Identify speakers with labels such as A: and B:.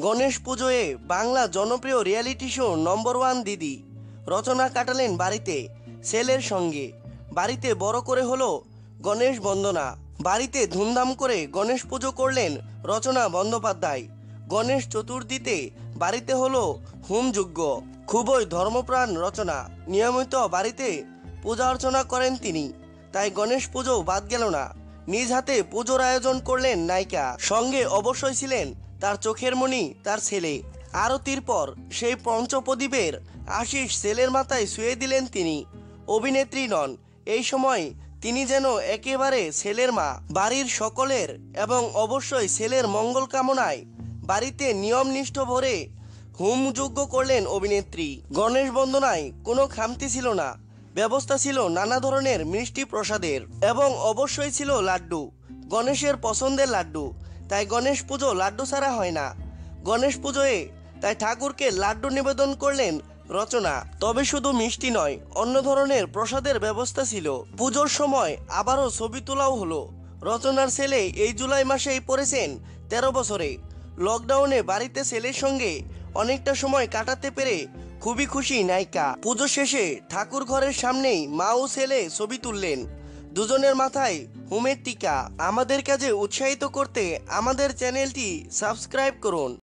A: গণেশ পুজোয় বাংলা জনপ্রিয় reality show নম্বর one দিদি রচনা কাটালেন বাড়িতে ছেলের সঙ্গে। বাড়িতে বড় করে হলো গণেশ বন্দনা। বাড়িতে ধুমধাম করে গণেশ পুজো করলেন রচনা বন্দ্যোপাধ্যায়। গণেশ চতুর্থীতে বাড়িতে হলো হোমযজ্ঞ। খুবই ধর্মপ্রাণ রচনা, নিয়মিত বাড়িতে পূজা অর্চনা করেন তিনি, তাই গণেশ পুজো বাদ গেল না। নিজ হাতে পুজোর আয়োজন করলেন নায়িকা, সঙ্গে অবশ্যই ছিলেন তার চোখের মণি তার ছেলে। আরতির পর সেই পঞ্চপ্রদীপের আশিস ছেলের মাথায় শুয়ে দিলেন তিনি। অভিনেত্রী নন, এই সময় তিনি যেন একেবারে ছেলের মা। বাড়ির সকলের এবং অবশ্যই ছেলের মঙ্গল কামনায় বাড়িতে নিয়মনিষ্ঠ ভরে হোমযজ্ঞ করলেন অভিনেত্রী। গণেশ বন্দনায় কোনো খামতি ছিল না, ব্যবস্থা ছিল নানা ধরনের মিষ্টি প্রসাদের এবং অবশ্যই ছিল লাড্ডু, গণেশের পছন্দের লাড্ডু। তাই গণেশ পুজো লাড্ডু ছাড়া হয় না। গণেশ পুজোয় তাই ঠাকুরকে লাড্ডু নিবেদন করলেন রচনা। তবে শুধু মিষ্টি নয়, অন্য ধরনের প্রসাদের ব্যবস্থা ছিল। পুজোর সময় আবারও ছবি তোলাও হলো। রচনার ছেলে এই জুলাই মাসেই পড়েছেন 13 বছরে। লকডাউনে বাড়িতে ছেলের সঙ্গে অনেকটা সময় কাটাতে পেরে খুবই খুশি নায়িকা। পুজো শেষে ঠাকুর ঘরের সামনেই মা ও ছেলে ছবি তুললেন, দুজনের মাথায় হোমের টিকা। আমাদের কাজে উৎসাহিত করতে আমাদের চ্যানেলটি সাবস্ক্রাইব করুন।